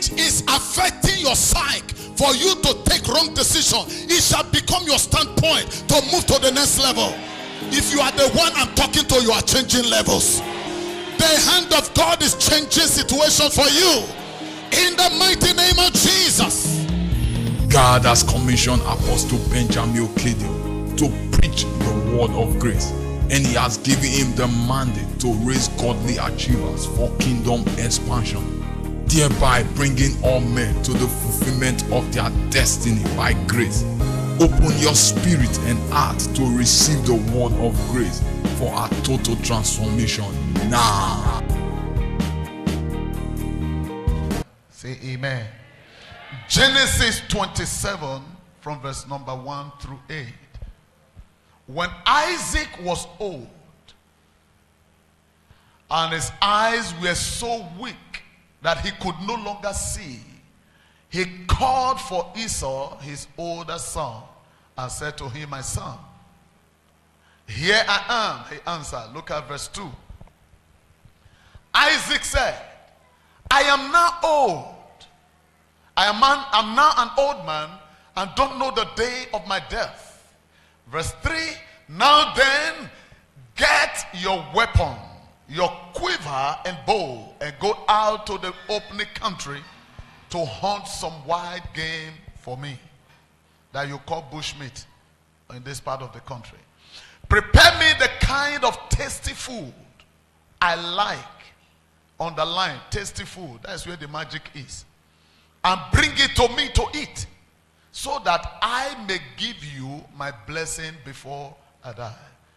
which is affecting your psyche for you to take wrong decision, it shall become your standpoint to move to the next level. If you are the one I'm talking to, you are changing levels. The hand of God is changing situations for you. In the mighty name of Jesus. God has commissioned Apostle Benjamin Okedio to preach the word of grace. And he has given him the mandate to raise godly achievers for kingdom expansion, thereby bringing all men to the fulfillment of their destiny by grace. Open your spirit and heart to receive the word of grace for a total transformation now. Say amen. Genesis 27 from verse number 1 through 8. When Isaac was old and his eyes were so weak that he could no longer see, he called for Esau, his older son, and said to him, my son, here I am, he answered. Look at verse 2. Isaac said, I am now old. I'm now an old man and don't know the day of my death. Verse 3, now then, get your weapon, your quiver and bow, and go out to the open country to hunt some wild game for me that you call bushmeat in this part of the country. Prepare me the kind of tasty food I like. Underline, tasty food. That's where the magic is. And bring it to me to eat, so that I may give you my blessing before I die.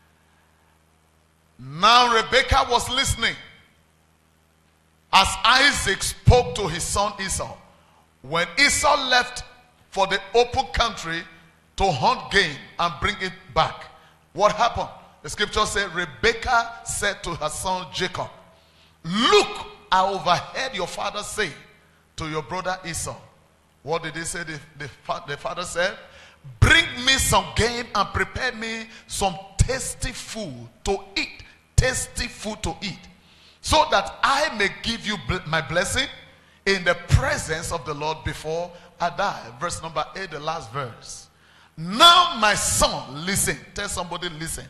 Now Rebekah was listening as Isaac spoke to his son Esau. When Esau left for the open country to hunt game and bring it back, what happened? The scripture said, Rebekah said to her son Jacob, look, I overheard your father say to your brother Esau. What did he say? The father said, bring me some game and prepare me some tasty food to eat. Tasty food to eat. So that I may give you my blessing in the presence of the Lord before I die. Verse number 8, the last verse. Now my son, listen. Tell somebody, listen.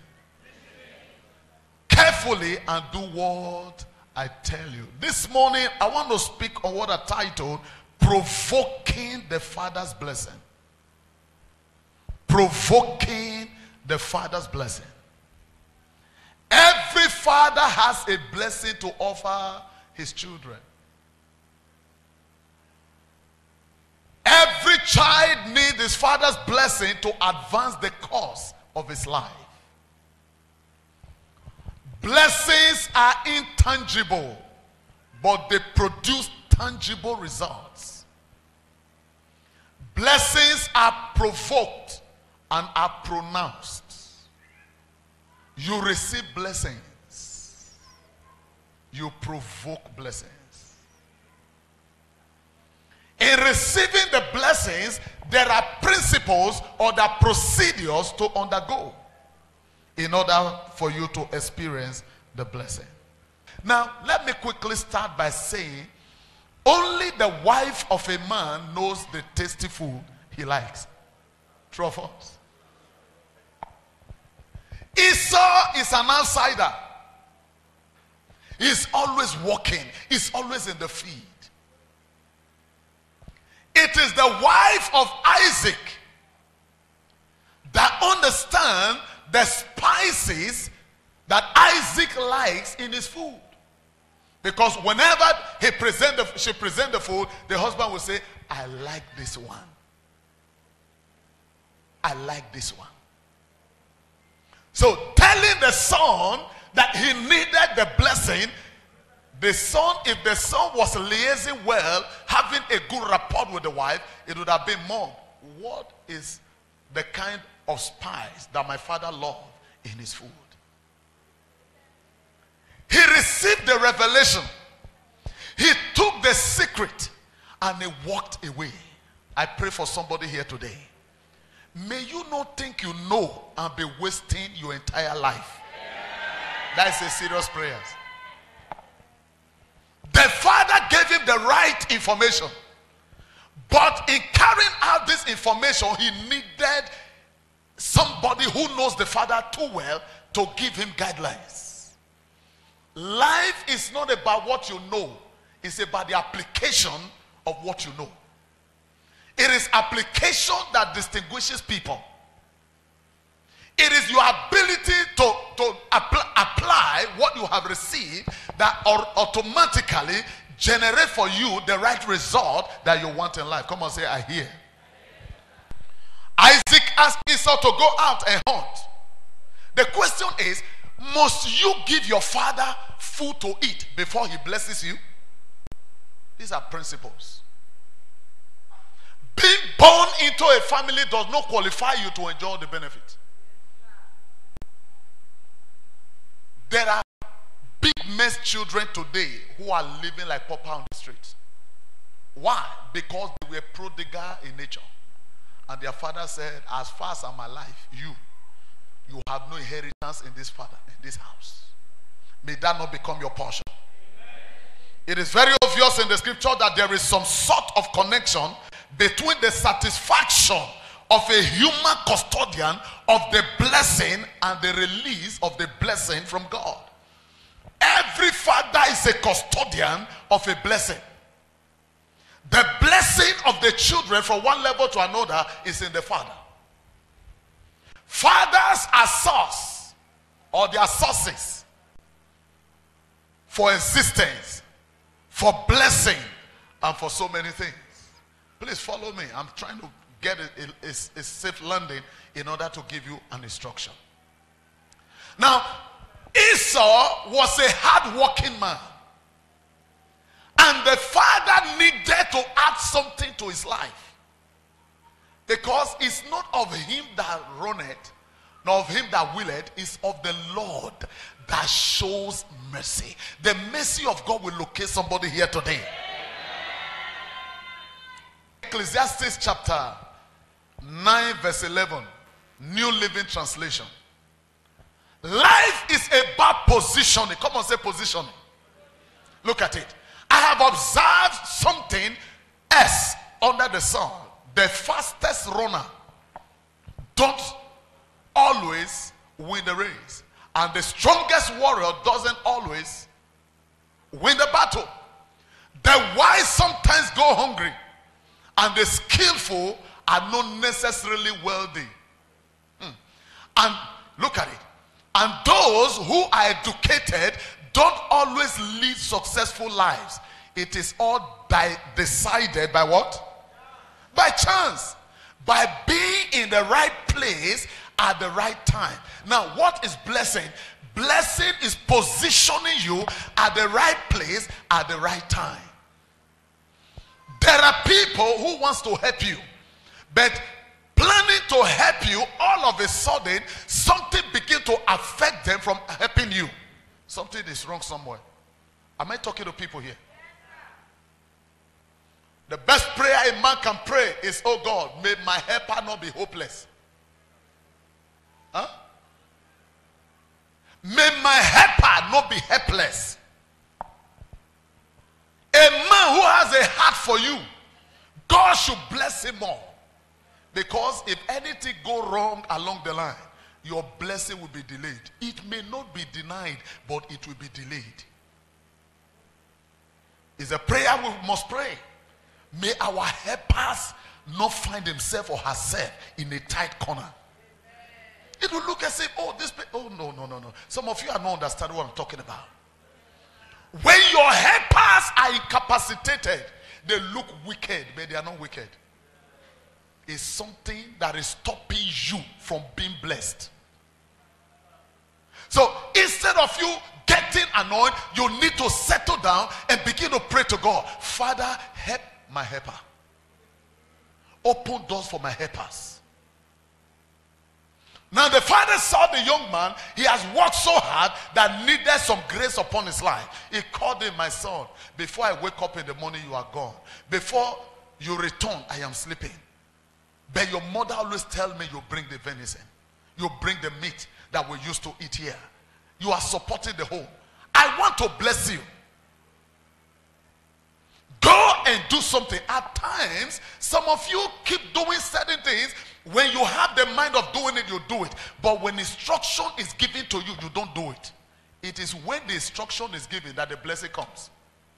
Carefully and do what I tell you. This morning, I want to speak on what I titled, Provoking the Father's Blessing. Provoking the Father's Blessing. Every father has a blessing to offer his children. Every child needs his father's blessing to advance the course of his life. Blessings are intangible, but they produce tangible results. Blessings are provoked and are pronounced. You receive blessings. You provoke blessings. In receiving the blessings, there are principles or there are procedures to undergo in order for you to experience the blessing. Now, let me quickly start by saying, only the wife of a man knows the tasty food he likes. True or false? Esau is an outsider. He's always walking. He's always in the field. It is the wife of Isaac that understands the spices that Isaac likes in his food. Because whenever she presents the food, the husband will say, I like this one. I like this one. So telling the son that he needed the blessing, the son, if the son was liaising well, having a good rapport with the wife, it would have been more. What is the kind of spice that my father loved in his food? He received the revelation. He took the secret and he walked away. I pray for somebody here today. May you not think you know and be wasting your entire life. That is a serious prayer. The father gave him the right information. But in carrying out this information, he needed somebody who knows the father too well to give him guidelines. Life is not about what you know. It's about the application of what you know. It is application that distinguishes people. It is your ability to apply what you have received that automatically generate for you the right result that you want in life. Come on, say, I hear. Isaac asked Esau to go out and hunt. The question is, must you give your father food to eat before he blesses you? These are principles. Being born into a family does not qualify you to enjoy the benefit. There are big mess children today who are living like pauper on the streets. Why? Because they were prodigal in nature. And their father said, as far as I'm alive, you have no inheritance in this father, in this house. May that not become your portion. It is very obvious in the scripture that there is some sort of connection between the satisfaction of a human custodian of the blessing and the release of the blessing from God. Every father is a custodian of a blessing. The blessing of the children from one level to another is in the father. Fathers are source, or they are sources for existence, for blessing, and for so many things. Please follow me. I'm trying to get a safe landing in order to give you an instruction. Now, Esau was a hard-working man. And the father needed to add something to his life. Because it's not of him that runneth, nor of him that willeth, it's of the Lord that shows mercy. The mercy of God will locate somebody here today. Ecclesiastes chapter 9 verse 11, New Living Translation. Life is about positioning. Come on, say positioning. Look at it. I have observed something else under the sun. The fastest runner don't always win the race. And the strongest warrior doesn't always win the battle. The wise sometimes go hungry. And the skillful are not necessarily wealthy. And look at it. And those who are educated don't always lead successful lives. It is all decided by what? By chance. By being in the right place at the right time. Now, what is blessing? Blessing is positioning you at the right place at the right time. There are people who wants to help you, but planning to help you, all of a sudden, something begins to affect them from helping you. Something is wrong somewhere. Am I talking to people here? The best prayer a man can pray is, oh God, may my helper not be hopeless. Huh? May my helper not be helpless. A man who has a heart for you, God should bless him more. Because if anything go wrong along the line, your blessing will be delayed. It may not be denied, but it will be delayed. It's a prayer we must pray. May our helpers not find himself or herself in a tight corner. It will look as if, oh, this, oh, no. Some of you are not understanding what I'm talking about. When your helpers are incapacitated, they look wicked, but they are not wicked. It's something that is stopping you from being blessed. So instead of you getting annoyed, you need to settle down and begin to pray to God. Father, help my helper. Open doors for my helpers. Now the father saw the young man. He has worked so hard that needed some grace upon his life. He called him, my son, before I wake up in the morning, you are gone. Before you return, I am sleeping. But your mother always tells me you bring the venison. You bring the meat that we used to eat here. You are supporting the home. I want to bless you. Go and do something. At times, some of you keep doing certain things. When you have the mind of doing it, you do it. But when instruction is given to you, you don't do it. It is when the instruction is given that the blessing comes.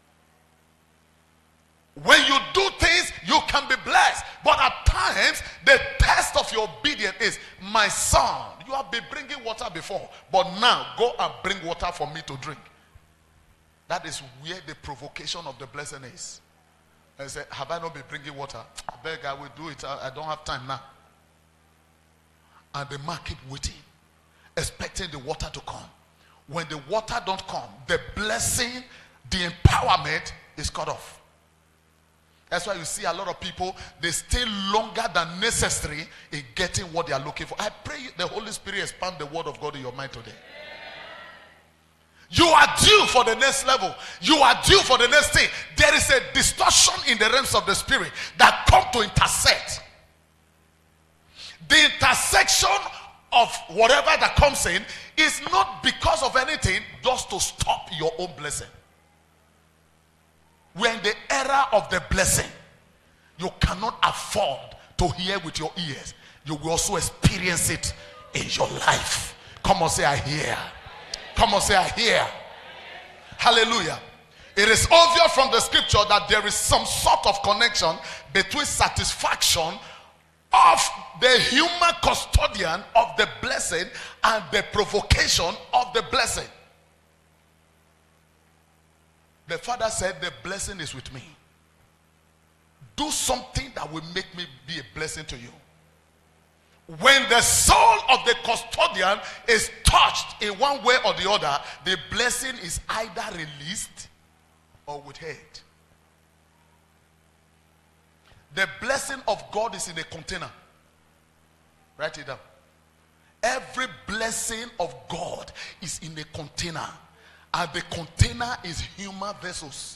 When you do things, you can be blessed. But at times, the test of your obedience is, my son, you have been bringing water before, but now go and bring water for me to drink. That is where the provocation of the blessing is. I say, have I not been bringing water? I beg, I will do it. I don't have time now. And the man keep waiting, expecting the water to come. When the water don't come, the blessing, the empowerment is cut off. That's why you see a lot of people, they stay longer than necessary in getting what they are looking for. I pray the Holy Spirit expand the word of God in your mind today. You are due for the next level. You are due for the next thing. There is a distortion in the realms of the spirit that come to intersect. The intersection of whatever that comes in is not because of anything, just to stop your own blessing. We're in the era of the blessing. You cannot afford to hear with your ears. You will also experience it in your life. Come on, say I hear. Come on, say I hear. Hallelujah. It is obvious from the scripture that there is some sort of connection between satisfaction of the human custodian of the blessing and the provocation of the blessing. The father said, the blessing is with me. Do something that will make me be a blessing to you. When the soul of the custodian is touched in one way or the other, the blessing is either released or withheld. The blessing of God is in a container. Write it down. Every blessing of God is in a container. And the container is human vessels.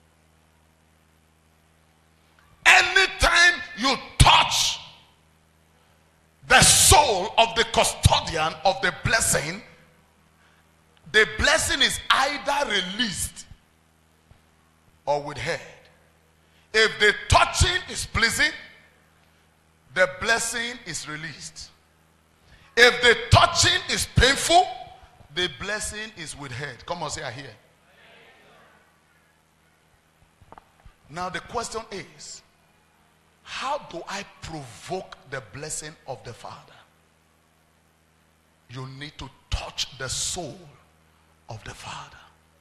Anytime you touch the soul of the custodian of the blessing is either released or withheld. If the touching is pleasing, the blessing is released. If the touching is painful, the blessing is withheld. Come on, say I hear. Now the question is, how do I provoke the blessing of the Father? You need to touch the soul of the Father.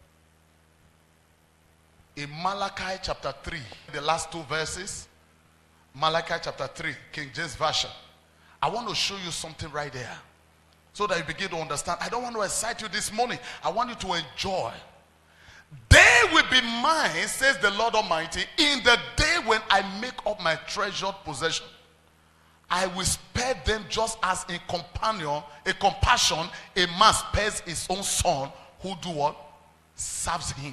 In Malachi chapter 3, the last two verses, Malachi chapter 3, King James Version, I want to show you something right there so that you begin to understand. I don't want to excite you this morning. I want you to enjoy. They will be mine, says the Lord Almighty, in the day when I make up my treasured possession. I will spare them just as a compassion, a man spares his own son who do what? Serves him.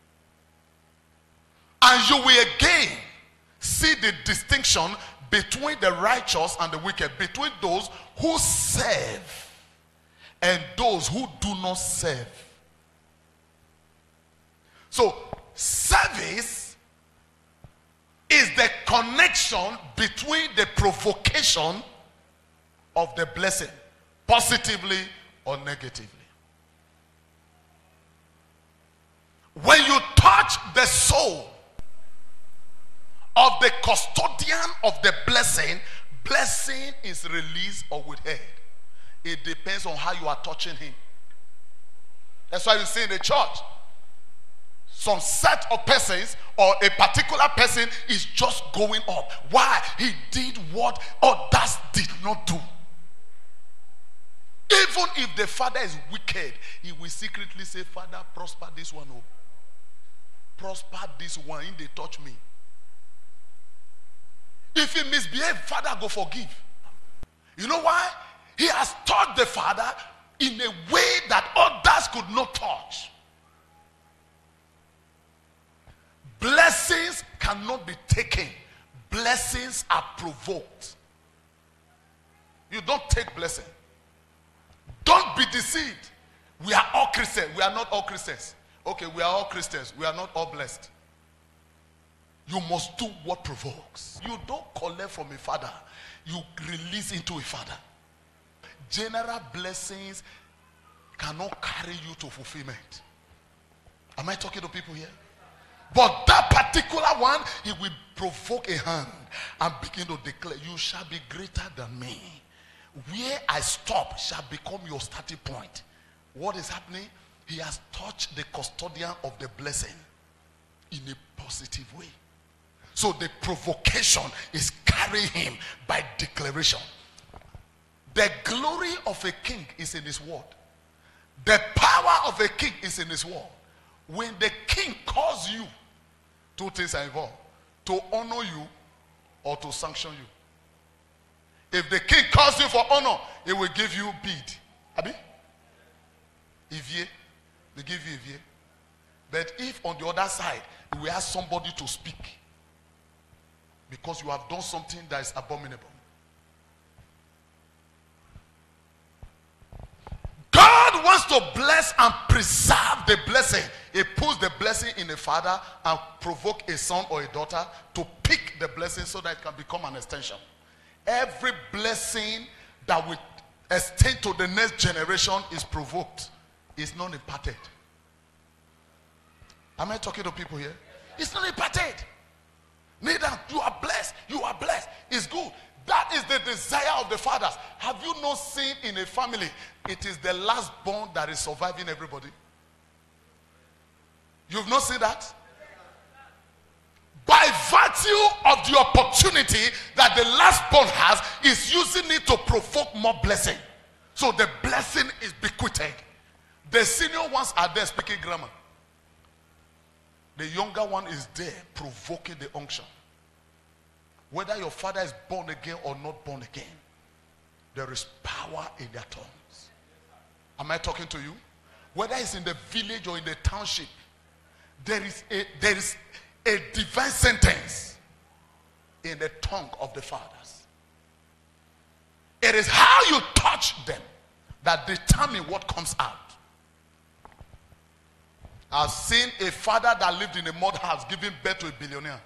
And you will again see the distinction between the righteous and the wicked, between those who serve and those who do not serve. So, service is the connection between the provocation of the blessing, positively or negatively. When you touch the soul of the custodian of the blessing, blessing is released or withheld. It depends on how you are touching him. That's why you see in the church, some set of persons or a particular person is just going up. Why? He did what others did not do. Even if the father is wicked, he will secretly say, Father, prosper this one. Oh. Prosper this one. If they touch me. If he misbehave, Father, go forgive. You know why? He has taught the Father in a way that others could not touch. Blessings cannot be taken. Blessings are provoked. You don't take blessing. Don't be deceived. We are all Christians. We are not all Christians. Okay, we are all Christians. We are not all blessed. You must do what provokes. You don't collect from a father. You release into a father. General blessings cannot carry you to fulfillment. Am I talking to people here? But that particular one, he will provoke a hand and begin to declare, you shall be greater than me. Where I stop shall become your starting point. What is happening? He has touched the custodian of the blessing in a positive way. So the provocation is carrying him by declaration. The glory of a king is in his word. The power of a king is in his word. When the king calls you, two things are involved: to honor you or to sanction you. If the king calls you for honor, he will give you bead. Abi? Ivie. They give you ivie. But if on the other side, he will ask somebody to speak because you have done something that is abominable. God wants to bless and preserve the blessing. He puts the blessing in a father and provoke a son or a daughter to pick the blessing so that it can become an extension. Every blessing that will extend to the next generation is provoked. It's not imparted. Am I talking to people here? It's not imparted. Neither you are blessed. You are blessed. It's good. That is the desire of the fathers. Have you not seen in a family, it is the last born that is surviving everybody? You've not seen that? By virtue of the opportunity that the last born has, is using it to provoke more blessing. So the blessing is bequeathed. The senior ones are there speaking grammar. The younger one is there provoking the unction. Whether your father is born again or not born again, there is power in their tongues. Am I talking to you? Whether it's in the village or in the township, there is a divine sentence in the tongue of the fathers. It is how you touch them that determine what comes out. I've seen a father that lived in a mud house giving birth to a billionaire.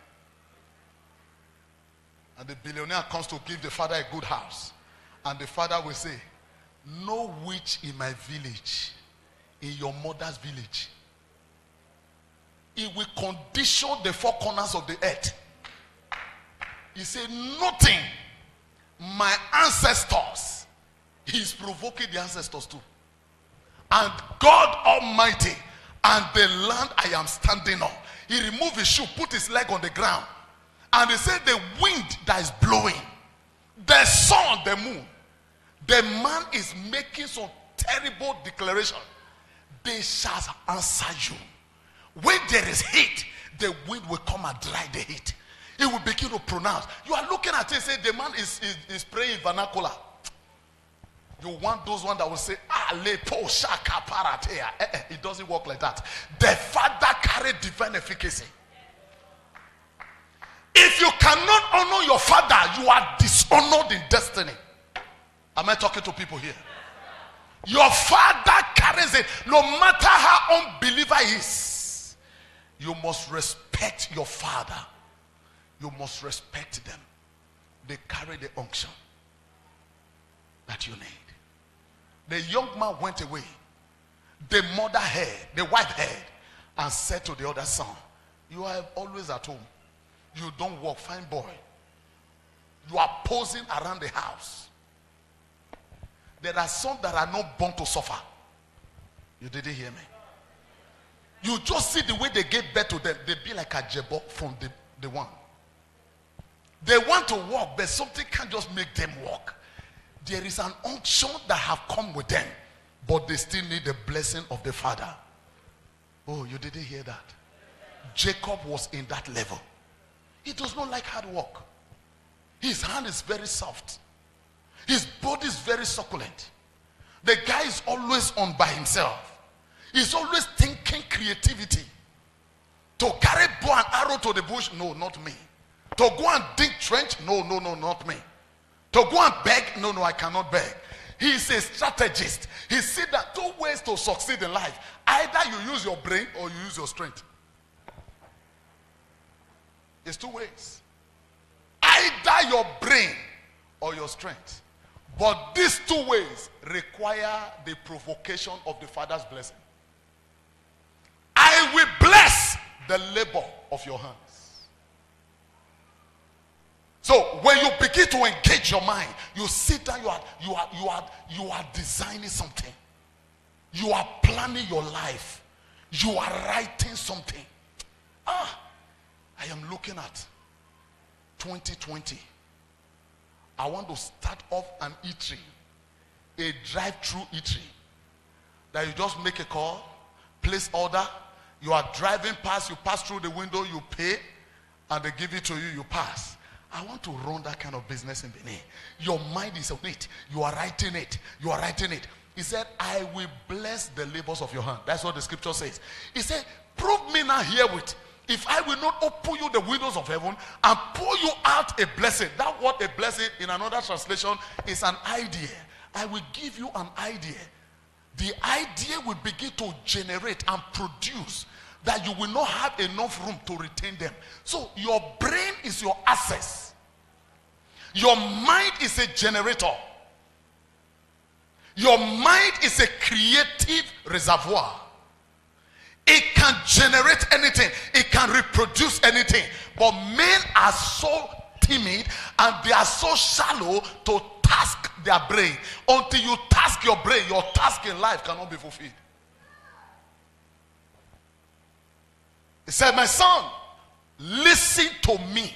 And the billionaire comes to give the father a good house. And the father will say, no witch in my village, in your mother's village. It will condition the four corners of the earth. He said, nothing. My ancestors. He's provoking the ancestors too. And God Almighty, and the land I am standing on. He removed his shoe, put his leg on the ground. And he said, the wind that is blowing, the sun, the moon, the man is making some terrible declaration. They shall answer you. When there is heat, the wind will come and dry the heat. It will begin to pronounce. You are looking at it, say the man is praying vernacular. You want those ones that will say, Alepo shaka paratea. It doesn't work like that. The father carried divine efficacy. If you cannot honor your father, you are dishonored in destiny. Am I talking to people here? Your father carries it. No matter how unbeliever he is, you must respect your father. You must respect them. They carry the unction that you need. The young man went away. The mother heard, the wife heard, and said to the other son, you are always at home. You don't work, fine boy. You are posing around the house. There are some that are not born to suffer. You didn't hear me. You just see the way they gave birth to them. They be like a jebo from the one. They want to walk, but something can't just make them walk. There is an unction that have come with them, but they still need the blessing of the father. Oh, you didn't hear that? Jacob was in that level. He does not like hard work. His hand is very soft. His body is very succulent. The guy is always on by himself. He's always thinking creativity. To carry bow and arrow to the bush, no, not me. To go and dig trench, no, not me. To go and beg, no, I cannot beg. He's a strategist. He said that two ways to succeed in life. Either you use your brain or you use your strength. It's two ways. Either your brain or your strength. But these two ways require the provocation of the Father's blessing. I will bless the labor of your hands. So when you begin to engage your mind, you sit down, you are designing something. You are planning your life. You are writing something. I am looking at 2020. I want to start off an eatery, a drive-through eatery, that you just make a call, place order, you are driving past, you pass through the window, you pay, and they give it to you, you pass. I want to run that kind of business in Benin. Your mind is on it. You are writing it. You are writing it. He said, I will bless the labors of your hand. That's what the scripture says. He said, prove me now herewith, if I will not open you the windows of heaven and pour you out a blessing. That what a blessing in another translation is an idea. I will give you an idea. The idea will begin to generate and produce that you will not have enough room to retain them. So your brain is your access. Your mind is a generator. Your mind is a creative reservoir. It can generate anything. It can reproduce anything. But men are so timid and they are so shallow to task their brain. Until you task your brain, your task in life cannot be fulfilled. He said, my son, listen to me.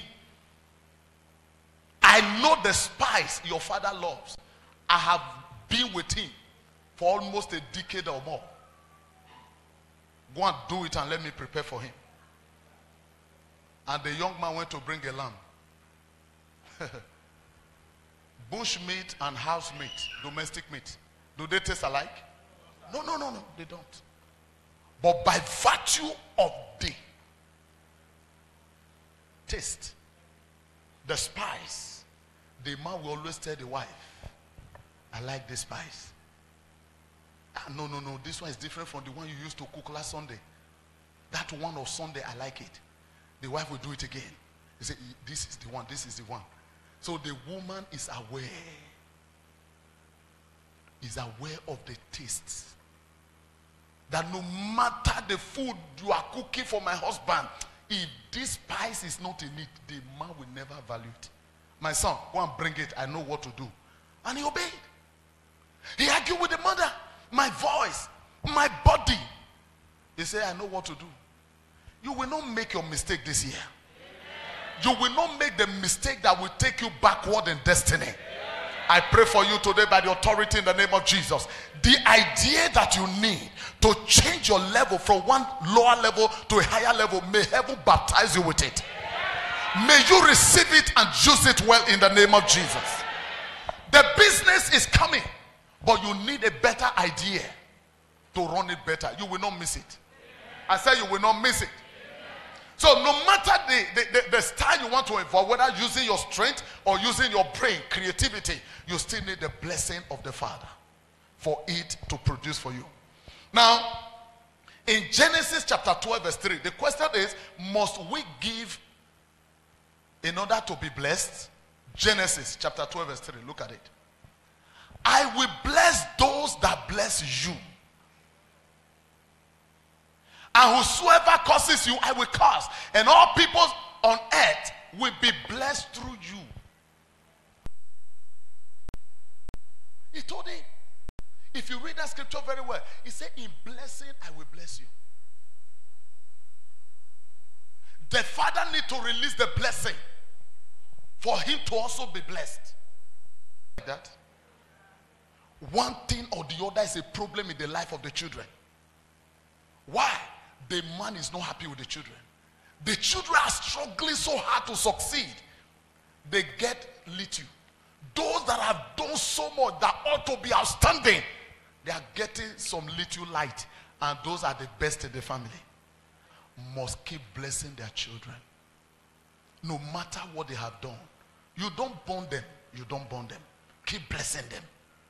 I know the spice your father loves. I have been with him for almost a decade or more. Go and do it and let me prepare for him. And the young man went to bring a lamb. Bush meat and house meat, domestic meat, do they taste alike? No, they don't. But by virtue of the taste, the spice, the man will always tell the wife, I like this spice. No, this one is different from the one you used to cook last Sunday. That one of Sunday, I like it. The wife will do it again. He said, this is the one, this is the one. So the woman is aware of the tastes. That no matter the food you are cooking for my husband, if this spice is not in it, the man will never value it. My son, go and bring it. I know what to do. And he obeyed. He argued with the mother. My voice, my body. He said, I know what to do. You will not make your mistake this year. You will not make the mistake that will take you backward in destiny. I pray for you today by the authority in the name of Jesus. The idea that you need to change your level from one lower level to a higher level, may heaven baptize you with it. May you receive it and use it well in the name of Jesus. The business is coming, but you need a better idea to run it better. You will not miss it. I say you will not miss it. So no matter the style you want to evolve, whether using your strength or using your brain, creativity, you still need the blessing of the Father for it to produce for you. Now, in Genesis chapter 12 verse 3, the question is, must we give in order to be blessed? Genesis chapter 12 verse 3, look at it. I will bless those that bless you. And whosoever curses you, I will curse. And all people on earth will be blessed through you. He told him. If you read that scripture very well, he said, in blessing, I will bless you. The father needs to release the blessing for him to also be blessed. Like that. One thing or the other is a problem in the life of the children. Why? The man is not happy with the children. The children are struggling so hard to succeed. They get little. Those that have done so much that ought to be outstanding, they are getting some little light. And those are the best in the family. Must keep blessing their children. No matter what they have done. You don't burn them. You don't burn them. Keep blessing them.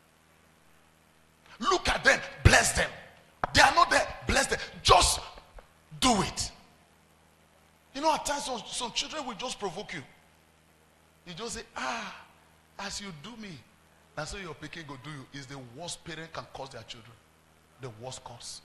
Look at them. Bless them. They are not there. Bless them. Just do it. know, at times some children will just provoke you. You just say, as you do me, that's how your picking go do you. Is the worst parent can cause their children. The worst cause.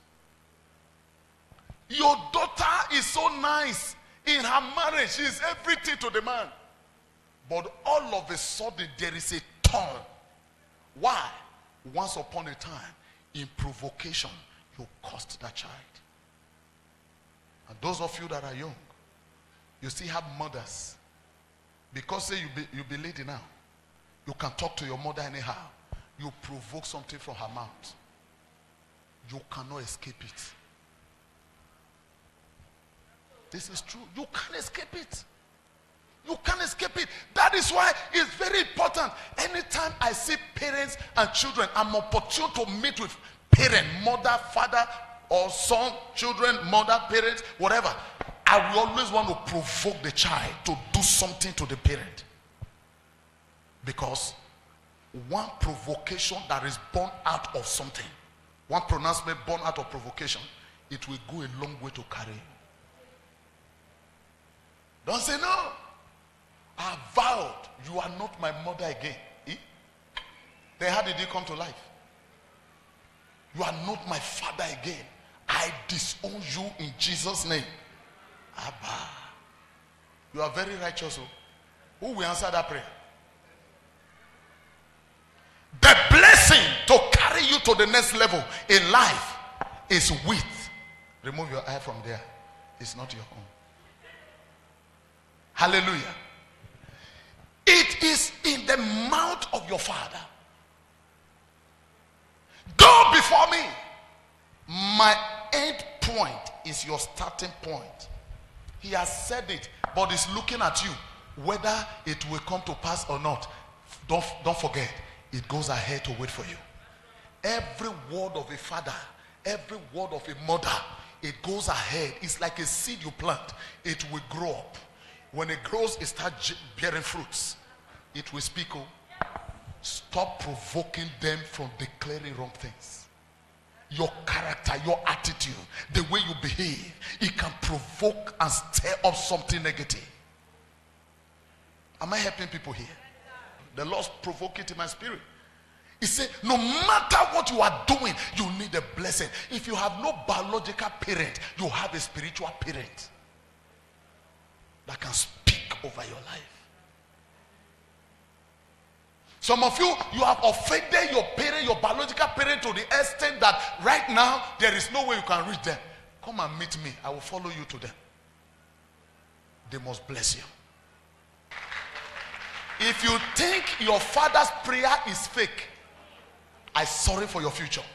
Your daughter is so nice. In her marriage, she is everything to the man. But all of a sudden, there is a turn. Why? Once upon a time, in provocation, you caused that child. And those of you that are young, you still have mothers. Because say you be lady now, you can talk to your mother anyhow. You provoke something from her mouth. You cannot escape it. This is true. You can't escape it. You can't escape it. That is why it's very important. Anytime I see parents and children, I'm opportune to meet with parent, mother, father, or son, children, mother, parents, whatever. I will always want to provoke the child to do something to the parent. Because one provocation that is born out of something, one pronouncement born out of provocation, it will go a long way to carry. Don't say no. I vowed you are not my mother again. Then how did you come to life? You are not my father again. I disown you in Jesus' name. Abba. You are very righteous. Who will answer that prayer? The blessing to carry you to the next level in life is with. Remove your eye from there. It's not your own. Hallelujah. It is in the mouth of your father. Go before me. My end point is your starting point. He has said it, but he's looking at you. Whether it will come to pass or not, don't forget, it goes ahead to wait for you. Every word of a father, every word of a mother, it goes ahead. It's like a seed you plant. It will grow up. When it grows, it starts bearing fruits. It will speak. Stop provoking them from declaring wrong things. Your character, your attitude, the way you behave, it can provoke and stir up something negative. Am I helping people here? The Lord provoked it in my spirit. He said, no matter what you are doing, you need a blessing. If you have no biological parent, you have a spiritual parent that can speak over your life. Some of you have offended your parent, your biological parent, to the extent that right now there is no way you can reach them. Come and meet me. I will follow you to them. They must bless you. If you think your father's prayer is fake, I'm sorry for your future.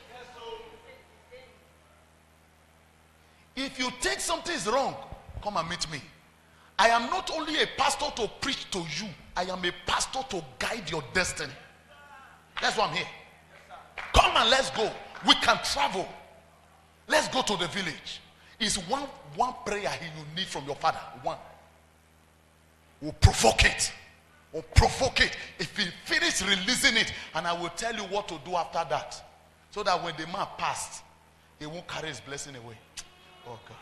If you think something is wrong, come and meet me. I am not only a pastor to preach to you, I am a pastor to guide your destiny. That's why I'm here. Come and let's go. We can travel. Let's go to the village. It's one prayer you need from your father. One. We'll provoke it. We'll provoke it. If he finish releasing it, and I will tell you what to do after that. So that when the man passed, he won't carry his blessing away. Oh God.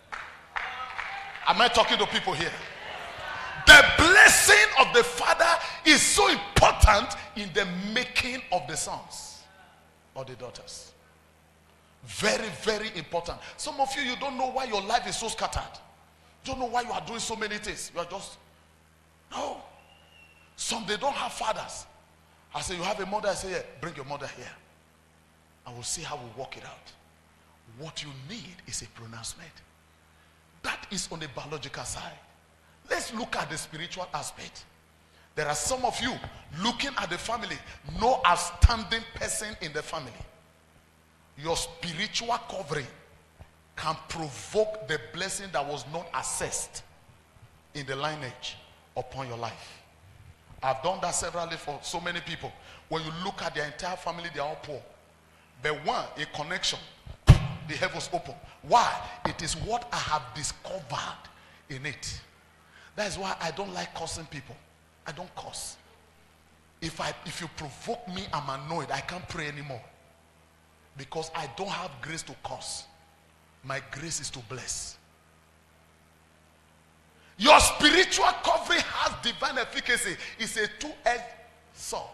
Am I talking to people here? The blessing of the father is so important in the making of the sons or the daughters. Very, very important. Some of you don't know why your life is so scattered. You don't know why you are doing so many things. You are just, no. Some, they don't have fathers. I say, you have a mother? I say, yeah, bring your mother here. I will see how we work it out. What you need is a pronouncement. That is on the biological side. Let's look at the spiritual aspect. There are some of you looking at the family, no outstanding person in the family. Your spiritual covering can provoke the blessing that was not assessed in the lineage upon your life. I've done that severally for so many people. When you look at their entire family, they are all poor. But one, a connection, the heavens open. Why? It is what I have discovered in it. That is why I don't like cursing people. I don't curse. If you provoke me, I'm annoyed. I can't pray anymore. Because I don't have grace to curse. My grace is to bless. Your spiritual covering has divine efficacy. It's a two-edged sword.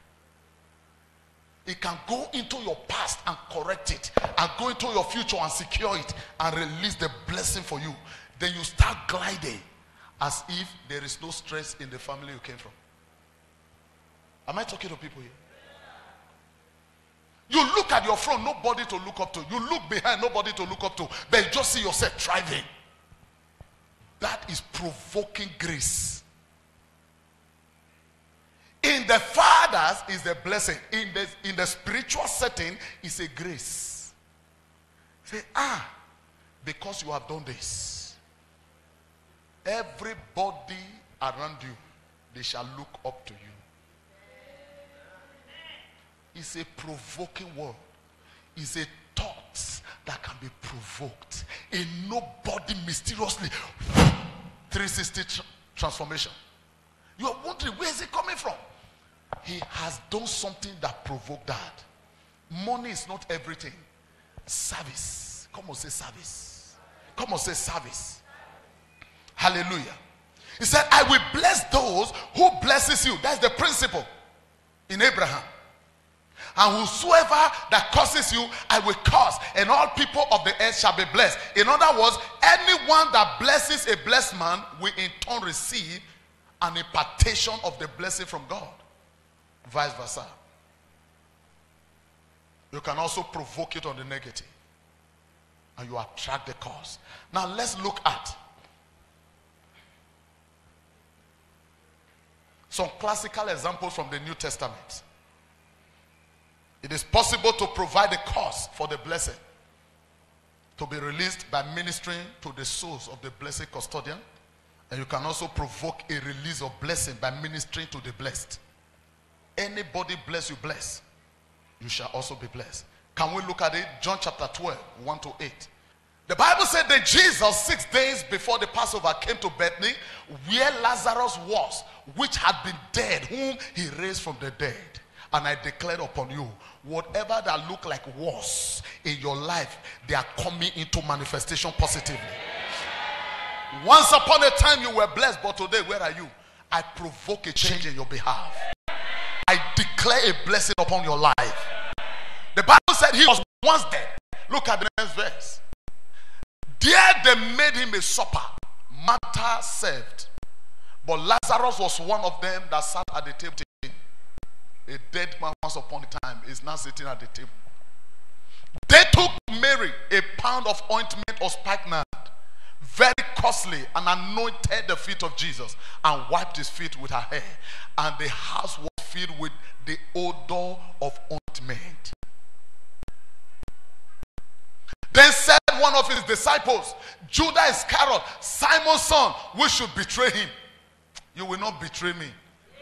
It can go into your past and correct it, and go into your future and secure it, and release the blessing for you. Then you start gliding as if there is no stress in the family you came from. Am I talking to people here? You look at your front, nobody to look up to. You look behind, nobody to look up to. But you just see yourself thriving. That is provoking grace. In the fathers is the blessing. In the spiritual setting is a grace. Say, because you have done this, everybody around you, they shall look up to you. It's a provoking word. It's a thought that can be provoked. A nobody mysteriously 360 transformation. You are wondering, where is it coming from? He has done something that provoked that. Money is not everything. Service. Come on, say service. Come on, say service. Hallelujah. He said, I will bless those who blesses you. That's the principle in Abraham. And whosoever that curses you, I will curse, and all people of the earth shall be blessed. In other words, anyone that blesses a blessed man will in turn receive an impartation of the blessing from God. Vice versa. You can also provoke it on the negative, and you attract the curse. Now let's look at some classical examples from the New Testament. It is possible to provide a cause for the blessing to be released by ministering to the souls of the blessed custodian. And you can also provoke a release of blessing by ministering to the blessed. Anybody bless you, bless. You shall also be blessed. Can we look at it? John chapter 12, 1 to 8. The Bible said that Jesus, 6 days before the Passover, came to Bethany, where Lazarus was, which had been dead, whom he raised from the dead. And I declare upon you, whatever that look like was in your life, they are coming into manifestation positively. Once upon a time you were blessed, but today where are you? I provoke a change in your behalf. I declare a blessing upon your life. The Bible said he was once dead. Look at the next verse. There they made him a supper. Martha served, but Lazarus was one of them that sat at the table. A dead man once upon a time is now sitting at the table. They took Mary a pound of ointment of spikenard, very costly, and anointed the feet of Jesus and wiped his feet with her hair. And the house was filled with the odor of ointment. Then said one of his disciples, Judas Iscariot, Simon's son, we should betray him. You will not betray me.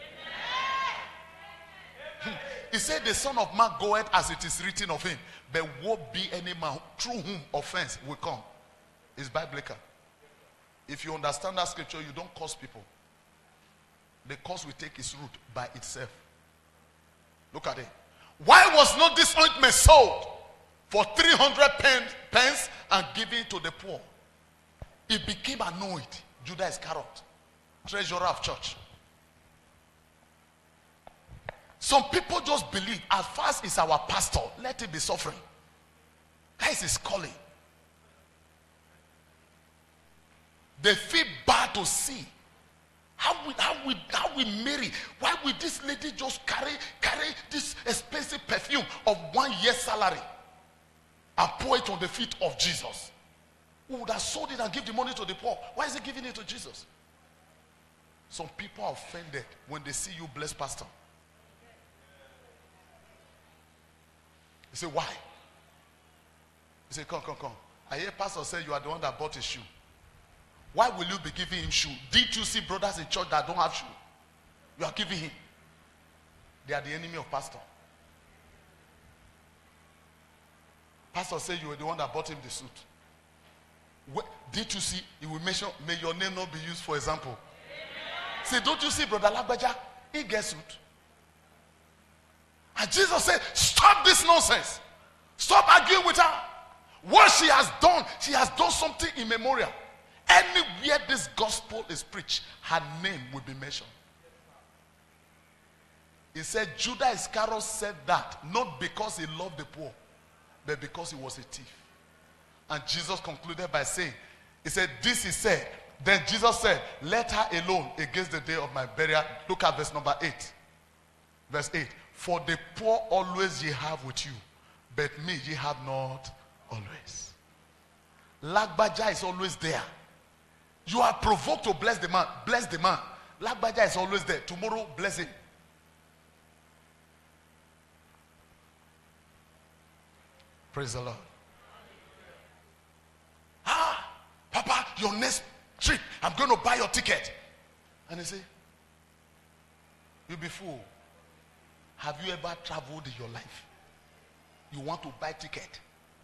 He said, the Son of Man goeth as it is written of him, but woe be any man through whom offense will come. It's biblical. If you understand that scripture, you don't curse people. The curse will take its root by itself. Look at it. Why was not this ointment sold for 300 pence and given to the poor? It became annoyed. Judas Iscariot, treasurer of church. Some people just believe as far as it's our pastor, let him be suffering. That is his calling. They feel bad to see. How we marry? Why will this lady just carry this expensive perfume of 1 year's salary and pour it on the feet of Jesus? Who would have sold it and give the money to the poor? Why is he giving it to Jesus? Some people are offended when they see you bless pastor. You say, why? You say, come. I hear pastor say you are the one that bought his shoe. Why will you be giving him shoe? Did you see brothers in church that don't have shoe? You are giving him. They are the enemy of pastor. Pastor said you were the one that bought him the suit. Did you see? He will mention, may your name not be used for example. Say, don't you see brother Lagbaja? He gets suit. And Jesus said, stop this nonsense. Stop arguing with her. What she has done something immemorial. Anywhere this gospel is preached, her name will be mentioned. He said Judas Iscariot said that not because he loved the poor, but because he was a thief. And Jesus concluded by saying, he said, this he said. Then Jesus said, let her alone against the day of my burial. Look at verse number 8. Verse 8. For the poor always ye have with you, but me ye have not always. Lagbaja is always there. You are provoked to bless the man. Bless the man. Lagbaja is always there. Tomorrow, bless him. Praise the Lord. Ah, Papa, your next trip, I'm going to buy your ticket. And he say, you be fool. Have you ever traveled in your life? You want to buy ticket?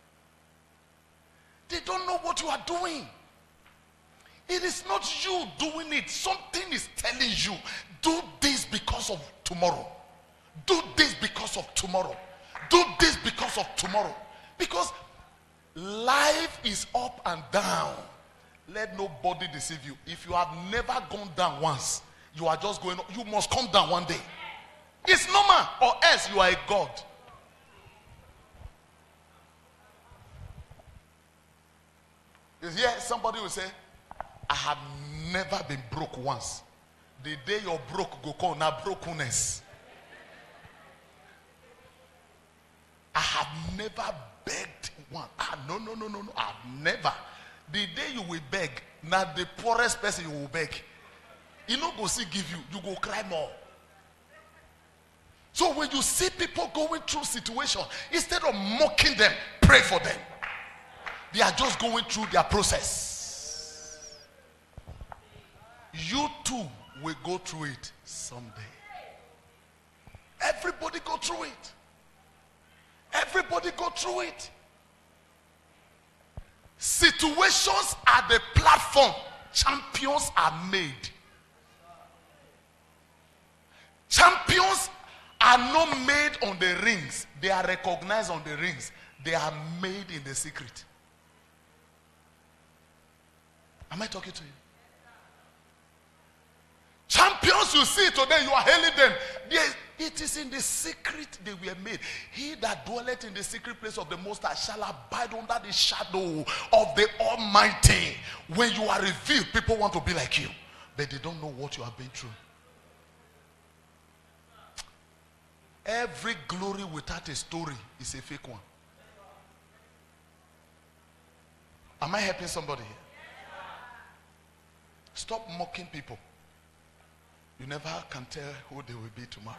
They don't know what you are doing. It is not you doing it. Something is telling you, do this because of tomorrow. Do this because of tomorrow. Do this because of tomorrow. Because life is up and down. Let nobody deceive you. If you have never gone down once, you are just going up. You must come down one day. It's normal, or else you are a god. Is here somebody will say, I have never been broke once. The day you're broke, go call now brokenness. I have never begged one. No. I've never. The day you will beg, now the poorest person you will beg, he not go see give you, you go cry more. So when you see people going through situation, instead of mocking them, pray for them. They are just going through their process. You too will go through it someday. Everybody go through it. Everybody go through it. Situations are the platform. Champions are made. Champions are not made on the rings. They are recognized on the rings. They are made in the secret. Am I talking to you? Champions you see today, you are hailing them. It is in the secret they were made. He that dwelleth in the secret place of the Most High shall abide under the shadow of the Almighty. When you are revealed, people want to be like you, but they don't know what you have been through. Every glory without a story is a fake one. Am I helping somebody here? Stop mocking people. You never can tell who they will be tomorrow.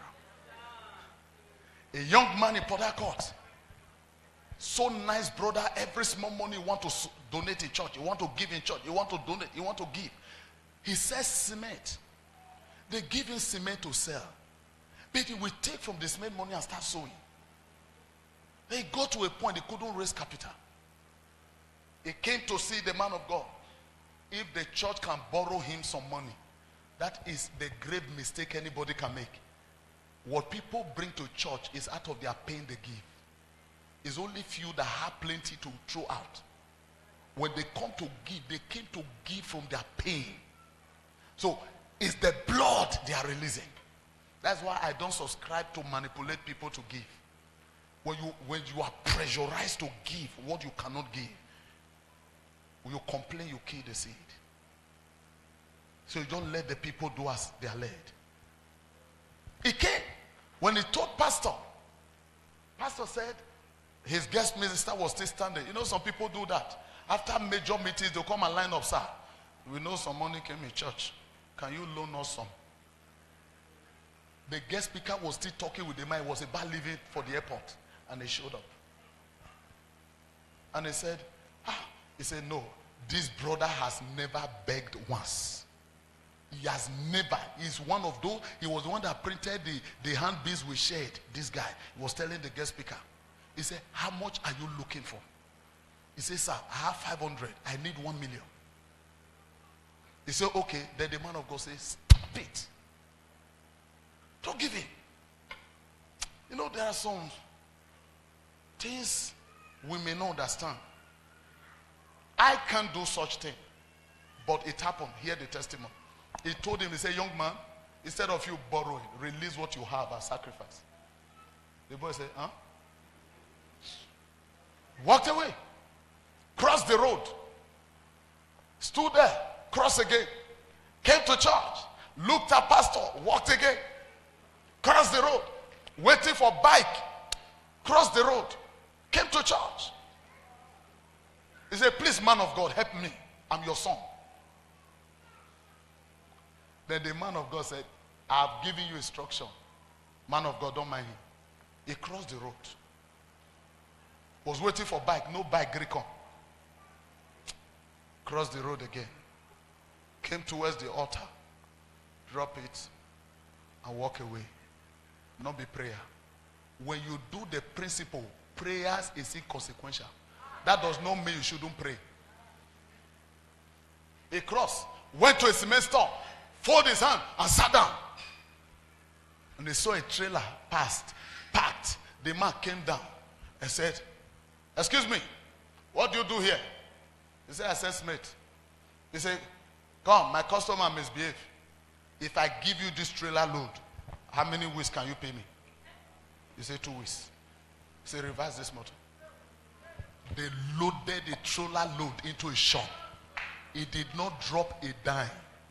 A young man in Port Harcourt, so nice brother, every small money you want to donate in church, you want to give in church, you want to donate, you want to give. He says cement. They give him cement to sell. But he will take from the cement money and start sowing. They got to a point he couldn't raise capital. He came to see the man of God. If the church can borrow him some money, that is the grave mistake anybody can make. What people bring to church is out of their pain they give. It's only few that have plenty to throw out. When they come to give, they came to give from their pain. So it's the blood they are releasing. That's why I don't subscribe to manipulate people to give. When you are pressurized to give what you cannot give, when you complain, you kill the seed. So you don't let the people do as they are led. He came. When he told pastor said his guest minister was still standing. You know some people do that. After major meetings, they'll come and line up, sir. We know some money came in church. Can you loan us some? The guest speaker was still talking with the man. He was about leaving for the airport. And they showed up. And he said, no, this brother has never begged once. He has never. He's one of those. He was the one that printed the handbills we shared. This guy was telling the guest speaker. He said, how much are you looking for? He said, sir, I have 500. I need 1 million. He said, okay. Then the man of God says, stop it. Don't give in. You know, there are some things we may not understand. I can't do such thing. But it happened. Hear the testimony. He told him, he said, young man, instead of you borrowing, release what you have as sacrifice. The boy said, huh? Walked away. Crossed the road. Stood there. Crossed again. Came to church. Looked at pastor. Walked again. Crossed the road. Waiting for bike. Crossed the road. Came to church. He said, please, man of God, help me. I'm your son. Then the man of God said, I've given you instruction. Man of God, don't mind him. He crossed the road. Was waiting for bike. No bike, Greek on. Crossed the road again. Came towards the altar. Drop it. And walk away. Not be prayer. When you do the principle, prayers is inconsequential. That does not mean you shouldn't pray. He crossed. Went to a cement store. Folded his hand and sat down. And they saw a trailer passed, packed. The man came down and said, excuse me, what do you do here? He said, assessment. He said, come, my customer misbehave. If I give you this trailer load, how many weeks can you pay me? He said, 2 weeks. He said, reverse this motor. They loaded the trailer load into a shop. He did not drop a dime.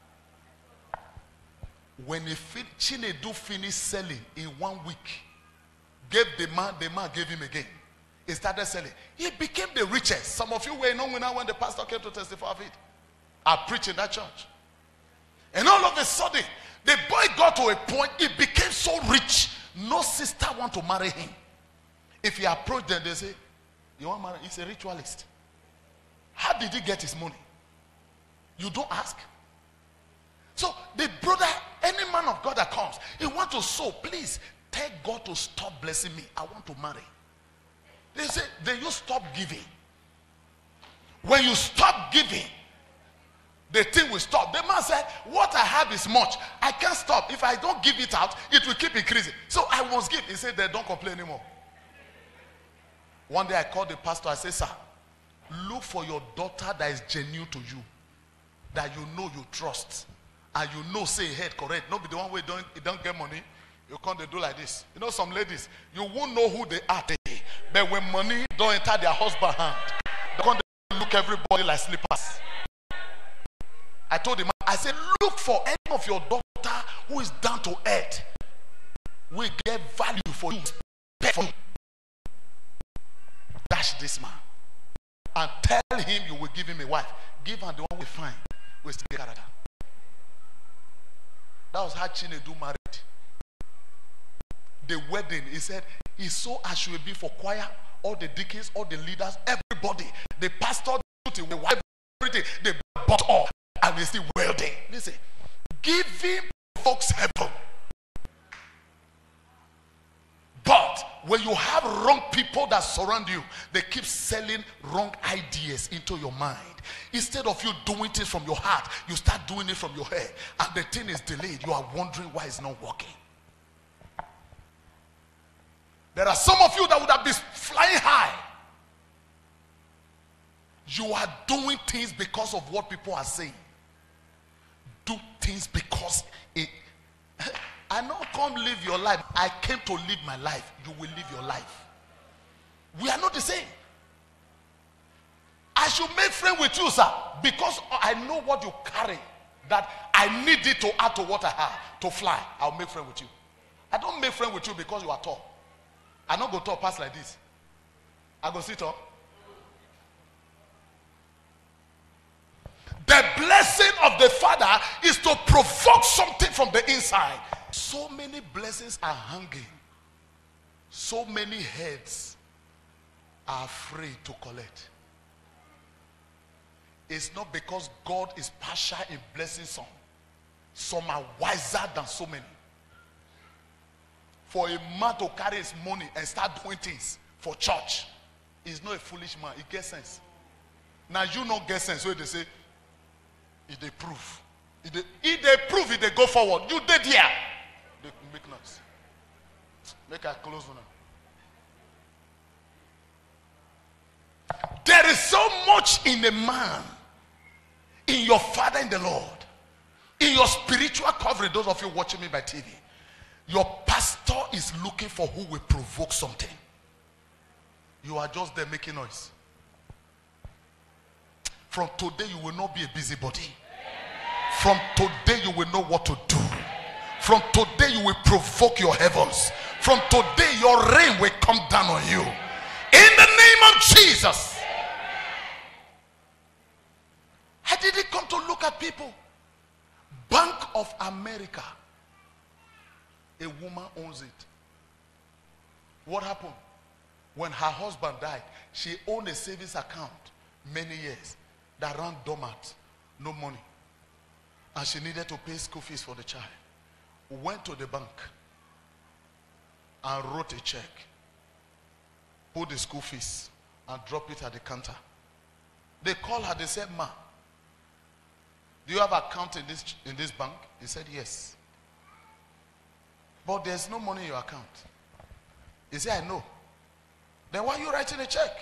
When Chinedu finished selling in 1 week, gave the man gave him again. He started selling. He became the richest. Some of you were known when the pastor came to testify of it. I preached in that church. And all of a sudden, the boy got to a point, he became so rich, no sister want to marry him. If he approached them, they say, you want to marry? He's a ritualist. How did he get his money? You don't ask. So the brother, any man of God that comes, he wants to sow. Please tell God to stop blessing me. I want to marry. They say, then you stop giving. When you stop giving, the thing will stop. The man said, what I have is much. I can't stop. If I don't give it out, it will keep increasing. So I must give. He said, then don't complain anymore. One day I called the pastor. I said, sir, look for your daughter that is genuine to you, that you know you trust, and you know say head correct. Not be the one where you don't get money. You can't do like this. You know some ladies, you won't know who they are. But when money don't enter their husband's hand, they can't look everybody like slippers. I told him, I said, look for any of your daughter who is down to earth. We get value for you. Respect for you. Dash this man. And tell him you will give him a wife. Give her the one we find. We still get character. That was how Chinedu married. The wedding, he said, it's so as she will be for choir, all the deacons, all the leaders, everybody. The pastor, the wife, everything. They bought all. And they still welding. Listen, giving folks heaven. But when you have wrong people that surround you, they keep selling wrong ideas into your mind. Instead of you doing things from your heart, you start doing it from your head. And the thing is delayed. You are wondering why it's not working. There are some of you that would have been flying high. You are doing things because of what people are saying. Do things because I don't come live your life. I came to live my life. You will live your life. We are not the same. I should make friends with you, sir, because I know what you carry. That I need it to add to what I have to fly. I'll make friends with you. I don't make friends with you because you are tall. I don't go tall past like this. I go sit up. The blessing of the Father is to provoke something from the inside. So many blessings are hanging. So many heads are afraid to collect. It's not because God is partial in blessing some. Some are wiser than so many. For a man to carry his money and start doing things for church is not a foolish man. He gets sense. Now you don't get sense. So they say, if they prove. If they prove it, they go forward. You did here. They make noise. Make a close one. There is so much in a man. in your father in the Lord, in your spiritual covering, those of you watching me by TV, your pastor is looking for who will provoke something. You are just there making noise. From today, you will not be a busybody. From today, you will know what to do. From today, you will provoke your heavens. From today, your rain will come down on you. In the name of Jesus. I didn't come to look at people. Bank of America. A woman owns it. What happened? When her husband died, she owned a savings account many years that ran dormant, no money. And she needed to pay school fees for the child. Went to the bank and wrote a check, put the school fees, and drop it at the counter. They called her, they said, "Ma, do you have an account in this bank?" He said, "Yes." "But there's no money in your account." He said, "I know." "Then why are you writing a check?"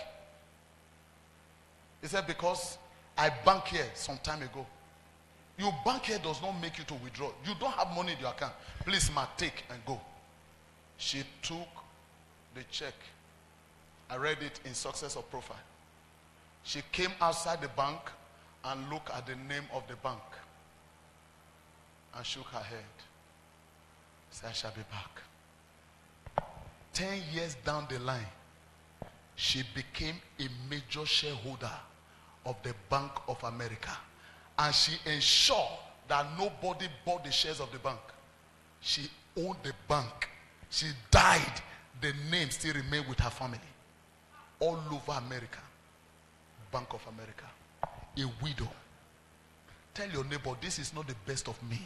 He said, "Because I bank here some time ago." You bank here does not make you to withdraw. You don't have money in your account. "Please, ma, take and go." She took the check. I read it in Success of Profile. She came outside the bank and looked at the name of the bank and shook her head. Said, "I shall be back." 10 years down the line, she became a major shareholder of the Bank of America. And she ensured that nobody bought the shares of the bank. She owned the bank. She died. The name still remained with her family. All over America. Bank of America. A widow. Tell your neighbor, this is not the best of me.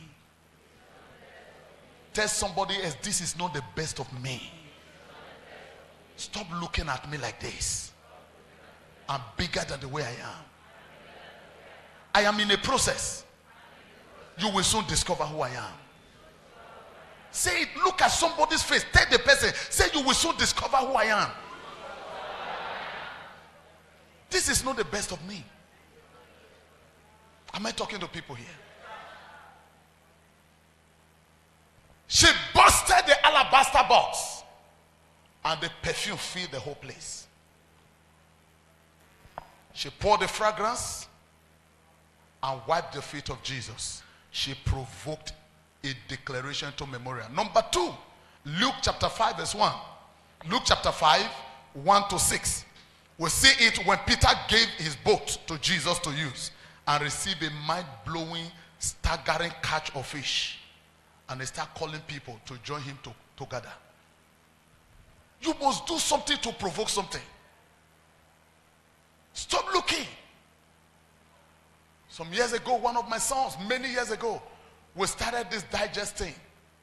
Tell somebody else, this is not the best of me. Stop looking at me like this. I'm bigger than the way I am. I am in a process. You will soon discover who I am. Say it. Look at somebody's face. Tell the person. Say, you will soon discover who I am. This is not the best of me. Am I talking to people here? She busted the alabaster box, and the perfume filled the whole place. She poured the fragrance and wiped the feet of Jesus. She provoked a declaration to memorial. Number 2, Luke chapter 5 verse 1. Luke chapter 5, 1 to 6. We see it when Peter gave his boat to Jesus to use and received a mind-blowing, staggering catch of fish. And they start calling people to join him to gather. You must do something to provoke something. Stop looking. Some years ago, one of my sons, many years ago, we started this digest thing.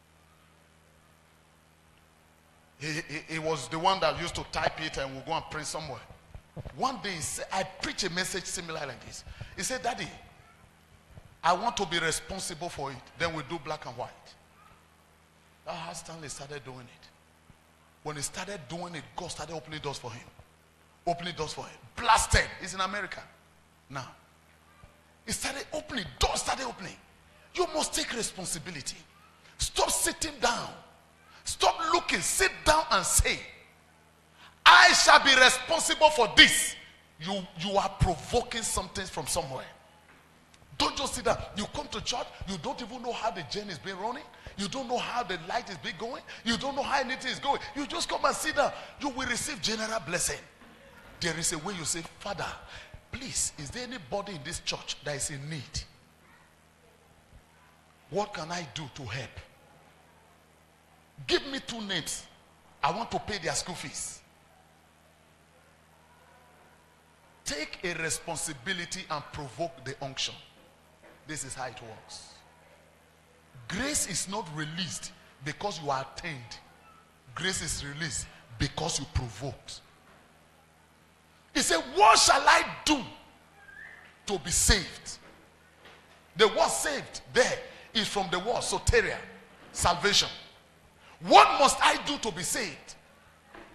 He was the one that used to type it and we'll go and print somewhere. One day, he said, I preach a message similar like this. He said, "Daddy, I want to be responsible for it. Then we do black and white." That's how Stanley started doing it. When he started doing it, God started opening doors for him. Opening doors for him. Blasted. He's in America now. He started opening. Doors started opening. You must take responsibility. Stop sitting down. Stop looking. Sit down and say, "I shall be responsible for this." You are provoking something from somewhere. Don't just sit down. You come to church, you don't even know how the journey is being running. You don't know how the light is being going. You don't know how anything is going. You just come and sit down. You will receive general blessing. There is a way you say, "Father, please, is there anybody in this church that is in need? What can I do to help? Give me 2 names. I want to pay their school fees." Take a responsibility and provoke the unction. This is how it works. Grace is not released because you are attained. Grace is released because you provoked. He said, "What shall I do to be saved?" The word saved there is from the word soteria, salvation. What must I do to be saved?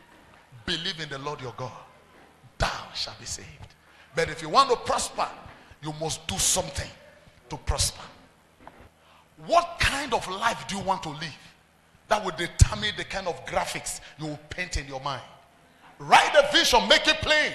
Believe in the Lord your God. Thou shalt be saved. But if you want to prosper, You must do something to prosper. What kind of life do you want to live? That will determine the kind of graphics you will paint in your mind. Write a vision, make it plain.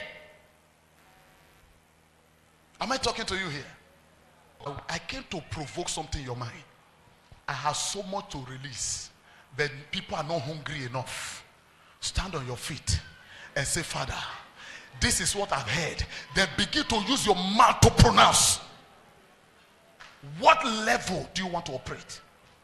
Am I talking to you here? I came to provoke something in your mind. I have so much to release, but people are not hungry enough. Stand on your feet and say, Father, this is what I've heard. Then begin to use your mouth to pronounce. What level do you want to operate?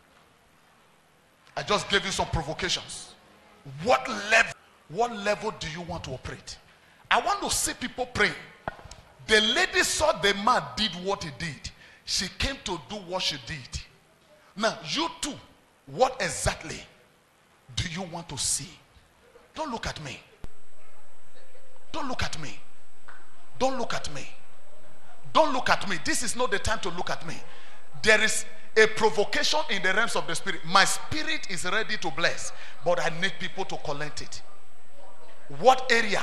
I just gave you some provocations. What level do you want to operate? I want to see people praying. The lady saw the man did what he did. She came to do what she did. Now, you too, what exactly do you want to see? Don't look at me. Don't look at me. Don't look at me. Don't look at me. This is not the time to look at me. There is a provocation in the realms of the spirit. My spirit is ready to bless, but I need people to collect it. What area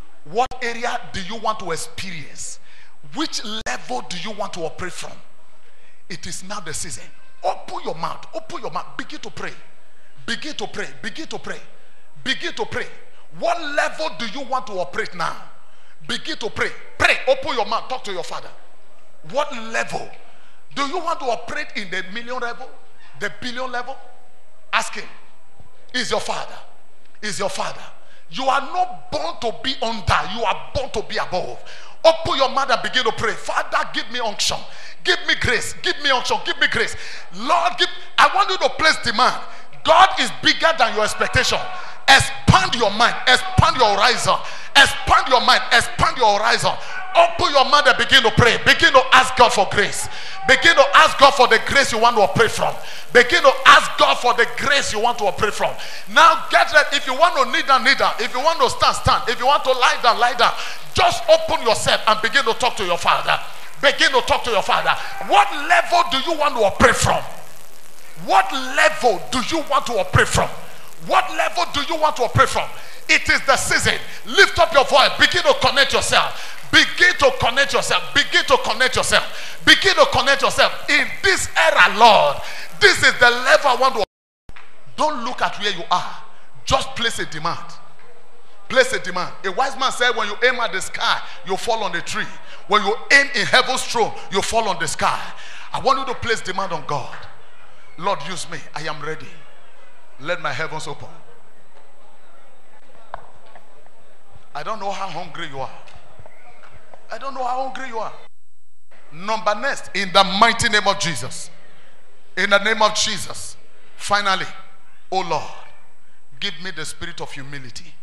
do you want to experience? Which level do you want to operate from? It is now the season. Open your mouth. Open your mouth. Begin to pray. Begin to pray. Begin to pray. Begin to pray. What level do you want to operate now? Begin to pray. Pray. Open your mouth. Talk to your father. What level? Do you want to operate in the million level? The billion level? Ask him. Is your father. Is your father. You are not born to be under. You are born to be above. Open your mouth and begin to pray. Father, give me unction. Give me grace. Give me unction. Give me grace. Lord, I want you to place demand. God is bigger than your expectation. Expand your mind. Expand your horizon. Expand your mind. Expand your horizon. Open your mouth and begin to pray. Begin to ask God for grace. Begin to ask God for the grace you want to operate from. Begin to ask God for the grace you want to operate from. Now get ready. If you want to kneel down, kneel down. If you want to stand, stand. If you want to lie down, lie down. Just open yourself and begin to talk to your father. Begin to talk to your father. What level do you want to operate from? What level do you want to operate from? What level do you want to operate from? It is the season. Lift up your voice. Begin to connect yourself. Begin to connect yourself. Begin to connect yourself. Begin to connect yourself. In this era, Lord, this is the level I want to. Don't look at where you are. Just place a demand. Place a demand. A wise man said, when you aim at the sky, you fall on the tree. When you aim in heaven's throne, you fall on the sky. I want you to place demand on God. Lord, use me. I am ready. Let my heavens open. I don't know how hungry you are. I don't know how hungry you are. Number next, in the mighty name of Jesus. In the name of Jesus. Finally, oh Lord, give me the spirit of humility.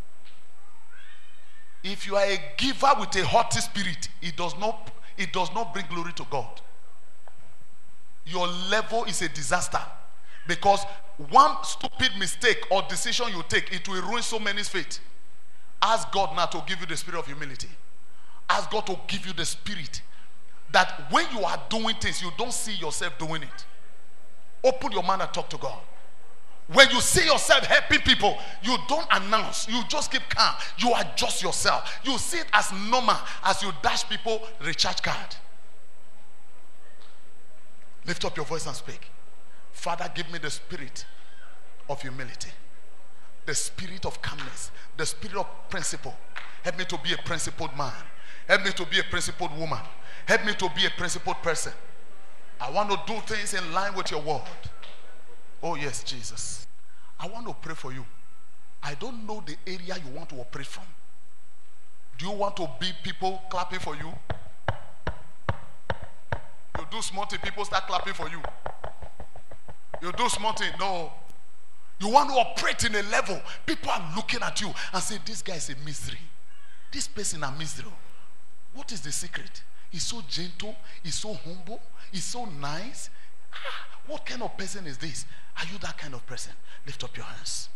If you are a giver with a haughty spirit, it does not bring glory to God. Your level is a disaster. Because one stupid mistake or decision you take, it will ruin so many's faith. Ask God now to give you the spirit of humility. Ask God to give you the spirit that when you are doing things, you don't see yourself doing it. Open your mouth and talk to God. When you see yourself helping people, you don't announce. You just keep calm. You adjust yourself. You see it as normal as you dash people recharge card. Lift up your voice and speak. Father, give me the spirit of humility. The spirit of calmness. The spirit of principle. Help me to be a principled man. Help me to be a principled woman. Help me to be a principled person. I want to do things in line with your word. Oh yes, Jesus. I want to pray for you. I don't know the area you want to operate from. Do you want to be people clapping for you? You do small thing, people start clapping for you. You do small thing, no. You want to operate in a level, people are looking at you and say, this guy is a misery. This person is a misery. What is the secret? He's so gentle, he's so humble, he's so nice. What kind of person is this? Are you that kind of person? Lift up your hands.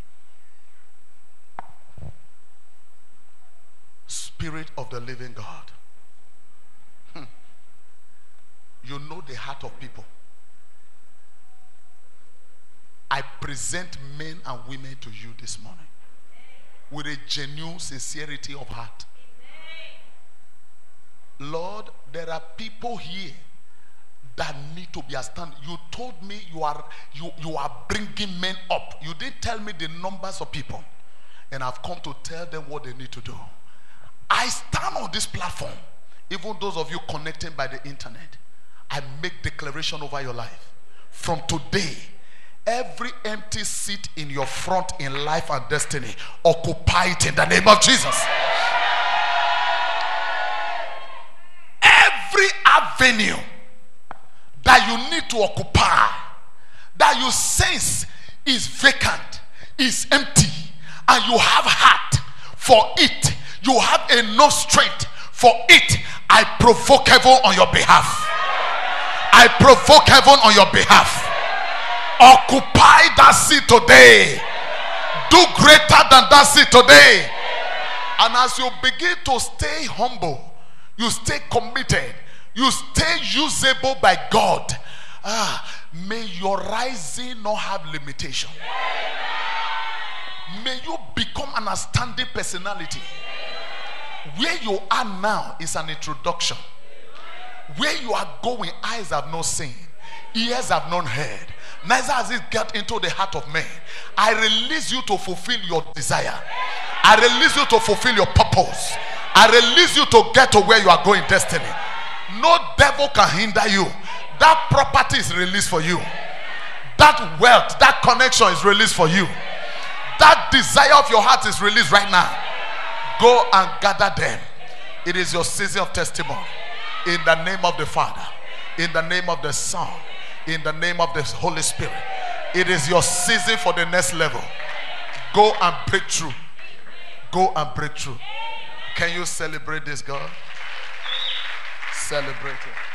Spirit of the living God. You know the heart of people. I present men and women to you this morning with a genuine sincerity of heart. Lord, there there are people here that need to be astounded. You told me you are bringing men up. You didn't tell me the numbers of people. And I've come to tell them what they need to do. I stand on this platform. Even those of you connecting by the internet, I make declaration over your life. From today, every empty seat in your front in life and destiny, occupy it in the name of Jesus. Every avenue that you need to occupy, that you sense is vacant, is empty, and you have heart for it, you have enough strength for it, I provoke heaven on your behalf. I provoke heaven on your behalf. Occupy that seat today. Do greater than that seat today. And as you begin to stay humble, you stay committed, you stay usable by God, may your rising not have limitation. May you become an outstanding personality. Where you are now is an introduction. Where you are going, eyes have not seen, ears have not heard, neither has it got into the heart of man. I release you to fulfill your desire. I release you to fulfill your purpose. I release you to get to where you are going, destiny. No devil can hinder you. That property is released for you. That wealth, that connection is released for you. That desire of your heart is released right now. Go and gather them. It is your season of testimony. In the name of the Father, in the name of the Son, in the name of the Holy Spirit. It is your season for the next level. Go and break through. Go and break through. Can you celebrate this, God? Celebrate it.